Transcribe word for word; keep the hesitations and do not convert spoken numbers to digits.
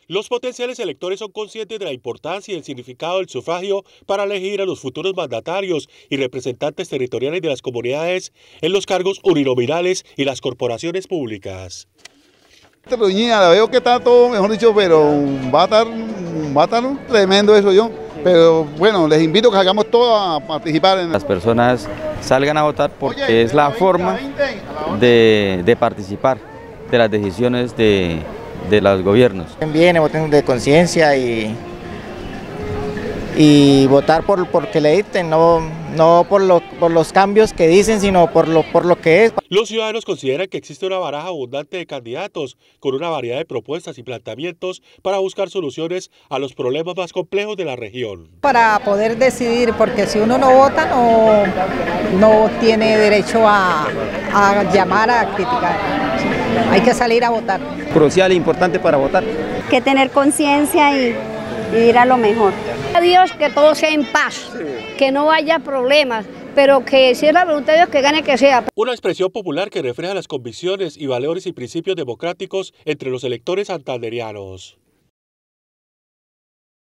Los potenciales electores son conscientes de la importancia y el significado del sufragio para elegir a los futuros mandatarios y representantes territoriales de las comunidades en los cargos uninominales y las corporaciones públicas. La veo que está todo, mejor dicho, pero va a estar, va a estar tremendo eso yo. Pero bueno, les invito a que hagamos todo a participar. En... Las personas salgan a votar porque es la forma de, de participar de las decisiones de, de los gobiernos. Bien, voten de conciencia y, y votar por porque le dicten, no, no por, lo, por los cambios que dicen, sino por lo, por lo que es. Los ciudadanos consideran que existe una baraja abundante de candidatos con una variedad de propuestas y planteamientos para buscar soluciones a los problemas más complejos de la región. Para poder decidir, porque si uno no vota no, no tiene derecho a, a llamar a criticar, hay que salir a votar. Crucial e importante para votar. Que tener conciencia y, y ir a lo mejor. A Dios que todo sea en paz, que no haya problemas, pero que si es la voluntad de Dios que gane que sea. Una expresión popular que refleja las convicciones y valores y principios democráticos entre los electores santanderianos.